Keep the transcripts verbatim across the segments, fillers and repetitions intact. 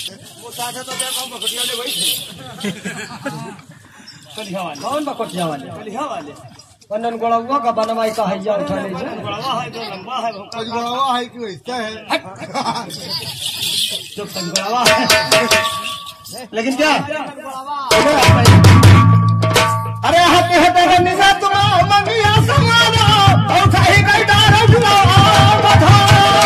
वो साथे तो देखो बकटिया ले वही थे कलिया वाले कौन बकटिया वाले कलिया वाले कन्नन गोड़वा का बनवाई का हैया उठा ले जा गोड़वा है जो लंबा है आज गोड़वा है कि वैसा है जो गोड़वा है लेकिन क्या अरे हते हते निशा तुम मंगिया समाना और सही गई डार उठा बधा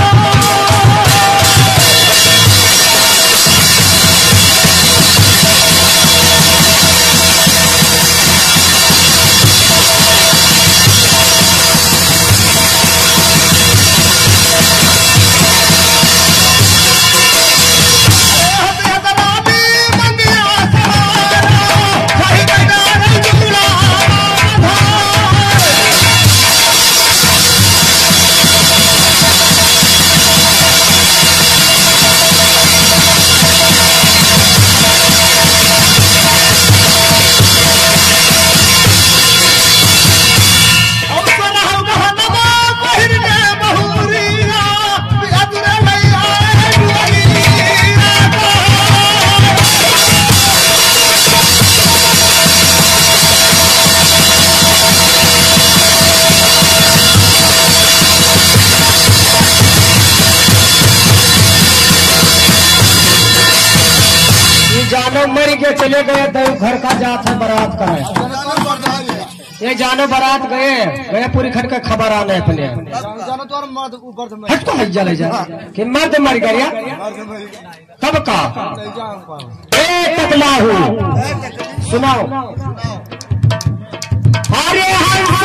जानो मर के चले गए तो घर का जात है बारात का है ये जानो बारात गए गए पूरी खट का खबर आने अपने जानो तो मर्द ऊपर से हट तो हज ले जा कि मर्द मर गया कब का ए टकला हूँ सुनाओ अरे